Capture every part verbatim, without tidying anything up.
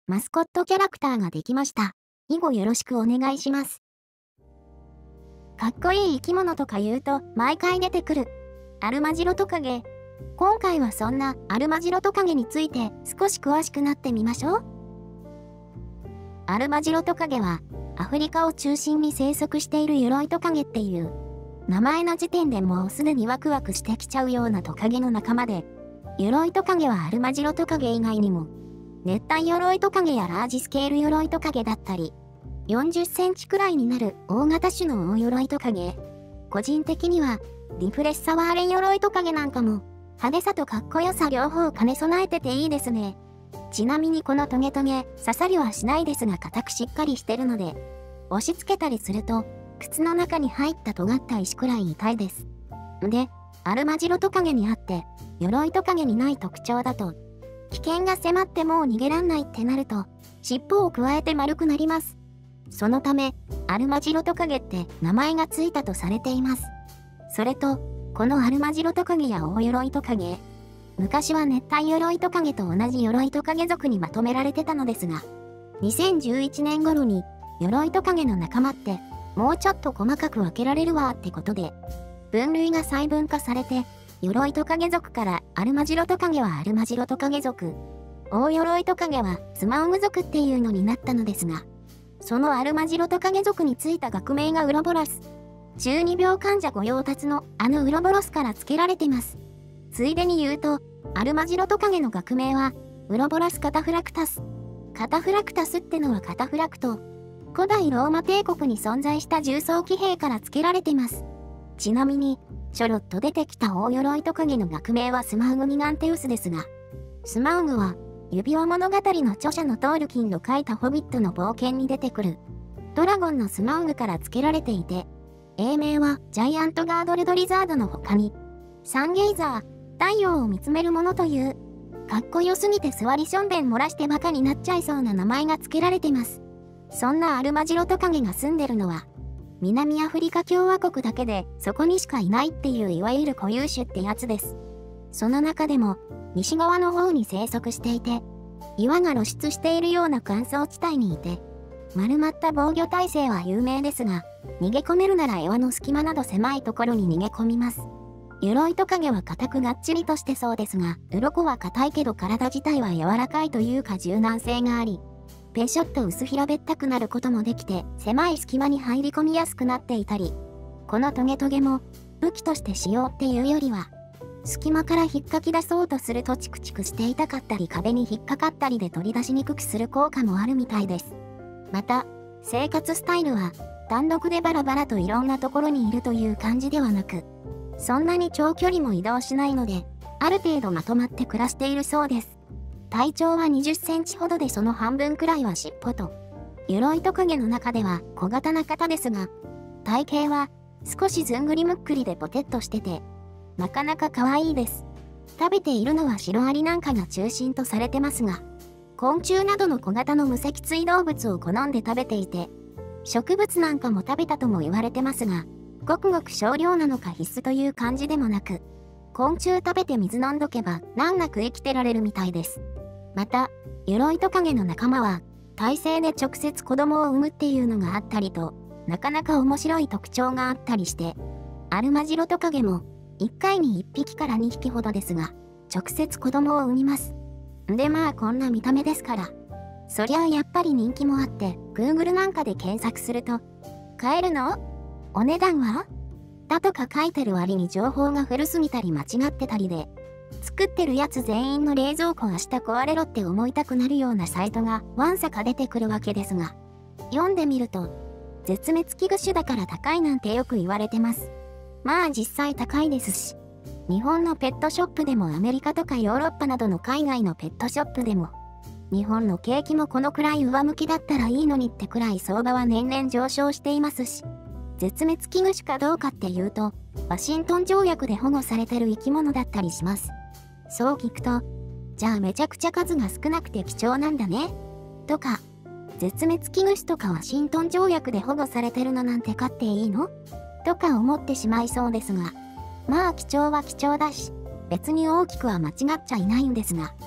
マスコットキャラクターができました。以後よろしくお願いします。かっこいい生き物とか言うと毎回出てくるアルマジロトカゲ。今回はそんなアルマジロトカゲについて少し詳しくなってみましょう。アルマジロトカゲはアフリカを中心に生息しているユロイトカゲっていう名前の時点でもうすでにワクワクしてきちゃうようなトカゲの仲間で、ユロイトカゲはアルマジロトカゲ以外にも熱帯ヨロイトカゲやラージスケールヨロイトカゲだったり、よんじゅっセンチくらいになる大型種の大ヨロイトカゲ、個人的にはリフレッサワーレヨロイトカゲなんかも派手さとかっこよさ両方兼ね備えてていいですね。ちなみにこのトゲトゲ刺さりはしないですが硬くしっかりしてるので、押し付けたりすると靴の中に入った尖った石くらい痛いです。で、アルマジロトカゲにあってヨロイトカゲにない特徴だと、危険が迫ってもう逃げらんないってなると尻尾をくわえて丸くなります。そのためアルマジロトカゲって名前がついたとされています。それとこのアルマジロトカゲやオオヨロイトカゲ、昔は熱帯ヨロイトカゲと同じヨロイトカゲ属にまとめられてたのですが、にせんじゅういちねん頃にヨロイトカゲの仲間ってもうちょっと細かく分けられるわーってことで分類が細分化されて、ヨロイトカゲ属からアルマジロトカゲはアルマジロトカゲ属、オオヨロイトカゲはツマオグ属っていうのになったのですが、そのアルマジロトカゲ属についた学名がウロボラス、中二病患者御用達のあのウロボロスから付けられてます。ついでに言うとアルマジロトカゲの学名はウロボラスカタフラクタス。カタフラクタスってのはカタフラクト、古代ローマ帝国に存在した重装騎兵から付けられてます。ちなみにちょろっと出てきたオオヨロイトカゲの学名はスマウグギガンテウスですが、スマウグは指輪物語の著者のトールキンの書いたホビットの冒険に出てくるドラゴンのスマウグから付けられていて、英名はジャイアントガードルドリザードの他にサンゲイザー、太陽を見つめるものというかっこよすぎて座りしょんべん漏らしてバカになっちゃいそうな名前が付けられてます。そんなアルマジロトカゲが住んでるのは南アフリカ共和国だけでそこにしかいないっていういわゆる固有種ってやつです。その中でも西側の方に生息していて、岩が露出しているような乾燥地帯にいて、丸まった防御体制は有名ですが、逃げ込めるなら岩の隙間など狭いところに逃げ込みます。ユロイトカゲは硬くがっちりとしてそうですが、鱗は硬いけど体自体は柔らかいというか柔軟性があり、ペショッと薄平べったくなることもできて狭い隙間に入り込みやすくなっていたり、このトゲトゲも武器として使用っていうよりは隙間から引っかき出そうとするとチクチクして痛かったり壁に引っかかったりで取り出しにくくする効果もあるみたいです。また生活スタイルは単独でバラバラといろんなところにいるという感じではなく、そんなに長距離も移動しないのである程度まとまって暮らしているそうです。体長はにじゅっセンチほどでその半分くらいは尻尾と、ユロイトカゲの中では小型な方ですが、体型は少しずんぐりむっくりでポテッとしてて、なかなか可愛いです。食べているのはシロアリなんかが中心とされてますが、昆虫などの小型の無脊椎動物を好んで食べていて、植物なんかも食べたとも言われてますが、ごくごく少量なのか必須という感じでもなく、昆虫食べて水飲んどけば難なく生きてられるみたいです。また、ユロイトカゲの仲間は、胎生で直接子供を産むっていうのがあったりと、なかなか面白い特徴があったりして、アルマジロトカゲも、いっかいにいっぴきからにひきほどですが、直接子供を産みます。でまあこんな見た目ですから。そりゃあやっぱり人気もあって、Google なんかで検索すると、買えるの？お値段は？だとか書いてる割に情報が古すぎたり間違ってたりで、作ってるやつ全員の冷蔵庫明日壊れろって思いたくなるようなサイトがわんさか出てくるわけですが、読んでみると、絶滅危惧種だから高いなんてよく言われてます。まあ実際高いですし、日本のペットショップでもアメリカとかヨーロッパなどの海外のペットショップでも、日本の景気もこのくらい上向きだったらいいのにってくらい相場は年々上昇していますし、絶滅危惧種かどうかっていうと、ワシントン条約で保護されてる生き物だったりします。そう聞くと、じゃあめちゃくちゃ数が少なくて貴重なんだね。とか、絶滅危惧種とかワシントン条約で保護されてるのなんて飼っていいの？とか思ってしまいそうですが、まあ貴重は貴重だし、別に大きくは間違っちゃいないんですが、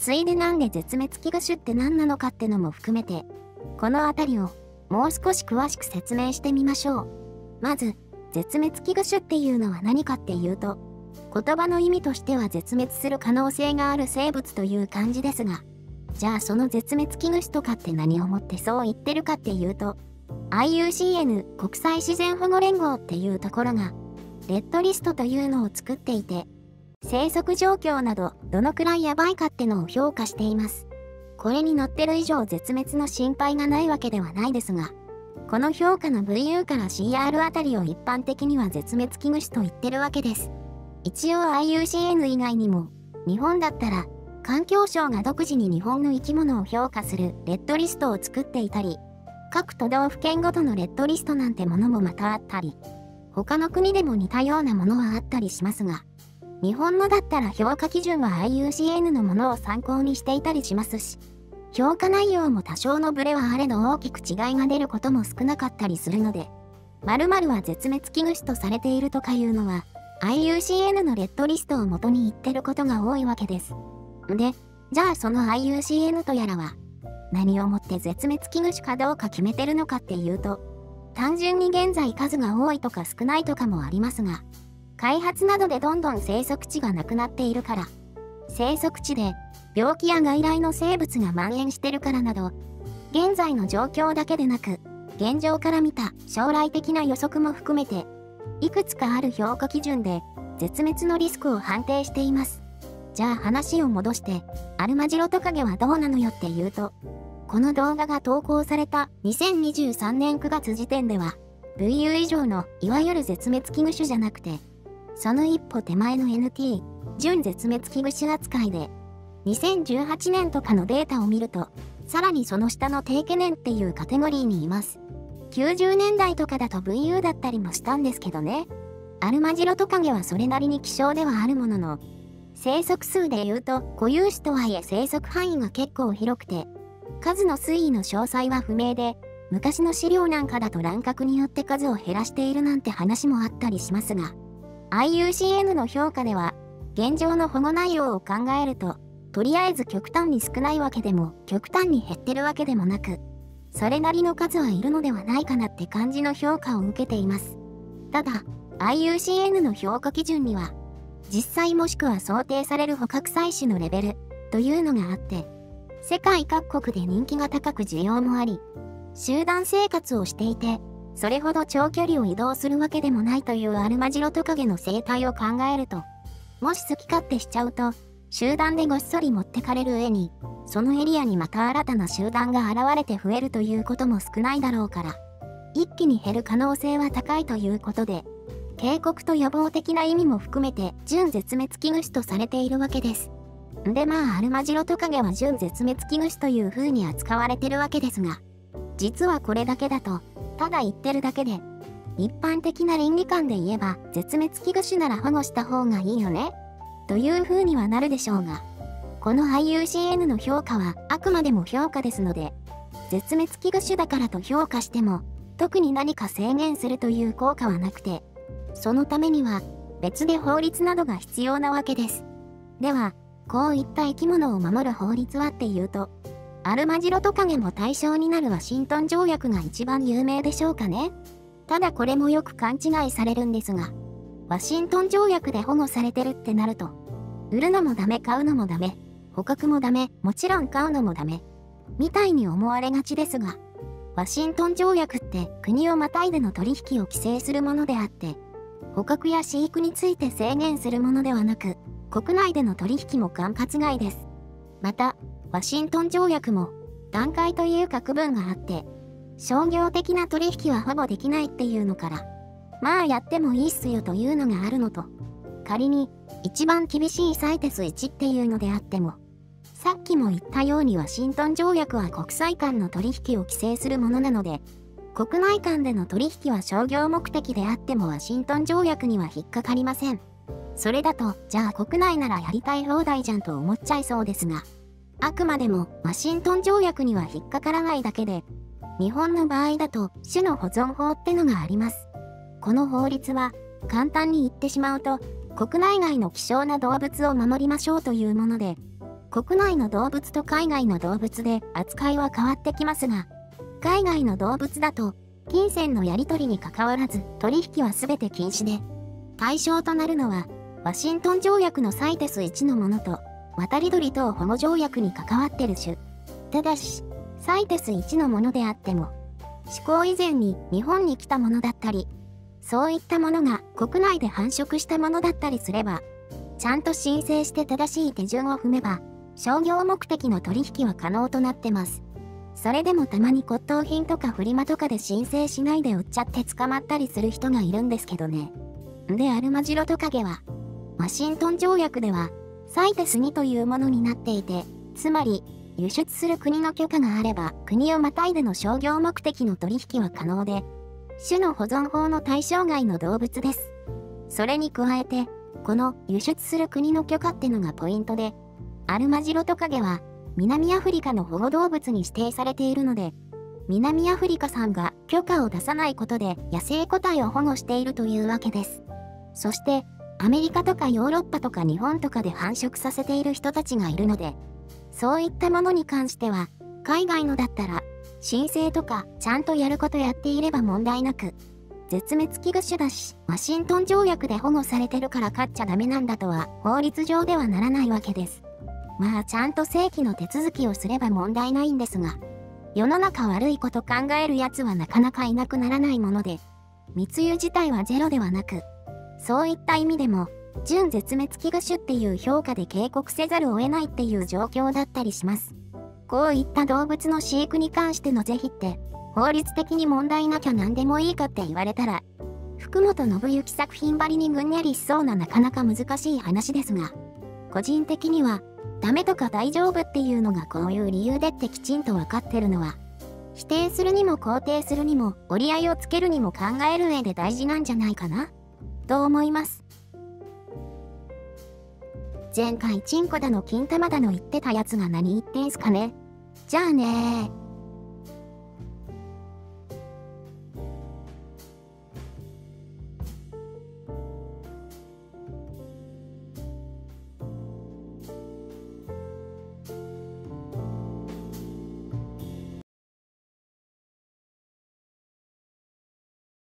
ついでなんで絶滅危惧種って何なのかってのも含めて、このあたりをもう少し詳しく説明してみましょう。まず、絶滅危惧種っていうのは何かっていうと、言葉の意味としては絶滅する可能性がある生物という感じですが、じゃあその絶滅危惧種とかって何をもってそう言ってるかっていうと、アイユーシーエヌ 国際自然保護連合っていうところが、レッドリストというのを作っていて、生息状況などどのくらいやばいかってのを評価しています。これに載ってる以上絶滅の心配がないわけではないですが、この評価の ブイユー から シーアール あたりを一般的には絶滅危惧種と言ってるわけです。一応 アイユーシーエヌ 以外にも、日本だったら、環境省が独自に日本の生き物を評価するレッドリストを作っていたり、各都道府県ごとのレッドリストなんてものもまたあったり、他の国でも似たようなものはあったりしますが、日本のだったら評価基準は アイユーシーエヌ のものを参考にしていたりしますし、評価内容も多少のブレはあれど大きく違いが出ることも少なかったりするので、〇〇は絶滅危惧種とされているとかいうのは、アイユーシーエヌ のレッドリストを元に言ってることが多いわけです。で、じゃあその アイユーシーエヌ とやらは、何をもって絶滅危惧種かどうか決めてるのかっていうと、単純に現在数が多いとか少ないとかもありますが、開発などでどんどん生息地がなくなっているから、生息地で病気や外来の生物が蔓延してるからなど、現在の状況だけでなく、現状から見た将来的な予測も含めて、いくつかある評価基準で絶滅のリスクを判定しています。じゃあ話を戻して、アルマジロトカゲはどうなのよっていうと、この動画が投稿されたにせんにじゅうさんねんくがつ時点では、ブイユー 以上のいわゆる絶滅危惧種じゃなくて、その一歩手前の エヌティー、準絶滅危惧種扱いで、にせんじゅうはちねんとかのデータを見ると、さらにその下の低懸念っていうカテゴリーにいます。きゅうじゅうねんだいとかだと ブイユー だったりもしたんですけどね。アルマジロトカゲはそれなりに希少ではあるものの、生息数で言うと固有種とはいえ生息範囲が結構広くて、数の推移の詳細は不明で、昔の資料なんかだと乱獲によって数を減らしているなんて話もあったりしますが、アイユーシーエヌ の評価では、現状の保護内容を考えると、とりあえず極端に少ないわけでも、極端に減ってるわけでもなく、それなりの数はいるのではないかなって感じの評価を受けています。ただ、アイユーシーエヌ の評価基準には、実際もしくは想定される捕獲採取のレベルというのがあって、世界各国で人気が高く需要もあり、集団生活をしていて、それほど長距離を移動するわけでもないというアルマジロトカゲの生態を考えると、もし好き勝手しちゃうと、集団でごっそり持ってかれる上に、そのエリアにまた新たな集団が現れて増えるということも少ないだろうから、一気に減る可能性は高いということで、警告と予防的な意味も含めて準絶滅危惧種とされているわけです。でまあアルマジロトカゲは準絶滅危惧種という風に扱われてるわけですが、実はこれだけだと、ただ言ってるだけで、一般的な倫理観で言えば絶滅危惧種なら保護した方がいいよねという風にはなるでしょうが、この アイユーシーエヌ の評価はあくまでも評価ですので、絶滅危惧種だからと評価しても、特に何か制限するという効果はなくて、そのためには別で法律などが必要なわけです。では、こういった生き物を守る法律はっていうと、アルマジロトカゲも対象になるワシントン条約が一番有名でしょうかね。ただこれもよく勘違いされるんですが、ワシントン条約で保護されてるってなると、売るのもダメ買うのもダメ、捕獲もダメ、もちろん飼うのもダメ、みたいに思われがちですが、ワシントン条約って国をまたいでの取引を規制するものであって、捕獲や飼育について制限するものではなく、国内での取引も管轄外です。また、ワシントン条約も段階というか区分があって、商業的な取引はほぼできないっていうのから、まあやってもいいっすよというのがあるのと、仮に一番厳しいサイテスいちっていうのであっても、さっきも言ったようにワシントン条約は国際間の取引を規制するものなので、国内間での取引は商業目的であってもワシントン条約には引っかかりません。それだと、じゃあ国内ならやりたい放題じゃんと思っちゃいそうですが、あくまでもワシントン条約には引っかからないだけで、日本の場合だと種の保存法ってのがあります。この法律は簡単に言ってしまうと、国内外の希少な動物を守りましょうというもので、 国内の動物と海外の動物で扱いは変わってきますが、海外の動物だと、金銭のやり取りに関わらず取引は全て禁止で、対象となるのは、ワシントン条約のサイテスいちのものと、渡り鳥等保護条約に関わっている種。ただし、サイテスいちのものであっても、施行以前に日本に来たものだったり、そういったものが国内で繁殖したものだったりすれば、ちゃんと申請して正しい手順を踏めば、商業目的の取引は可能となってます。それでもたまに骨董品とかフリマとかで申請しないで売っちゃって捕まったりする人がいるんですけどね。で、アルマジロトカゲは、ワシントン条約では、サイテスにというものになっていて、つまり、輸出する国の許可があれば、国をまたいでの商業目的の取引は可能で、種の保存法の対象外の動物です。それに加えて、この輸出する国の許可ってのがポイントで、アルマジロトカゲは、南アフリカの保護動物に指定されているので、南アフリカさんが許可を出さないことで野生個体を保護しているというわけです。そして、アメリカとかヨーロッパとか日本とかで繁殖させている人たちがいるので、そういったものに関しては、海外のだったら、申請とかちゃんとやることやっていれば問題なく、絶滅危惧種だし、ワシントン条約で保護されてるから飼っちゃダメなんだとは法律上ではならないわけです。まあちゃんと正規の手続きをすれば問題ないんですが、世の中悪いこと考える奴はなかなかいなくならないもので、密輸自体はゼロではなく、そういった意味でも、準絶滅危惧種っていう評価で警告せざるを得ないっていう状況だったりします。こういった動物の飼育に関しての是非って、法律的に問題なきゃ何でもいいかって言われたら、福本信之作品ばりにぐんやりしそうななかなか難しい話ですが、個人的には、ダメとか大丈夫っていうのがこういう理由でってきちんと分かってるのは、否定するにも肯定するにも折り合いをつけるにも考える上で大事なんじゃないかなと思います。前回チンコだの金玉だの言ってたやつが何言ってんすかね。じゃあねー。